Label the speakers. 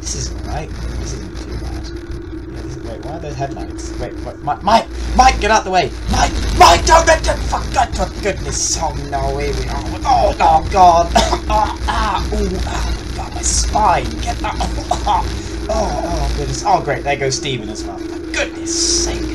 Speaker 1: This is alright. This isn't too bad. Yeah, this is, wait, why are those headlights? Wait, Mike, get out the way! Mike, don't let that, for goodness, oh no, here we are. Oh god. Oh god, my spine, get that. Oh goodness. Oh great, there goes Steven as well. For goodness sake.